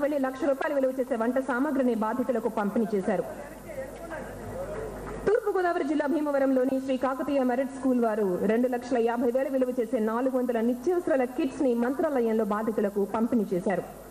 వెళ్లి ₹1,00,000 విలువ చేసే వంట సామాగ్రిని బాధితులకు పంపిణీ చేశారు. తూర్పుగోదావరి జిల్లా భీమవరంలోని శ్రీ కాకతీయ మెరిట్ స్కూల్ వారు ₹2,50,000 విలువ చేసే 400 నిత్యావసరాల కిట్స్ ని మంత్రాలయంలో బాధితులకు పంపిణీ చేశారు.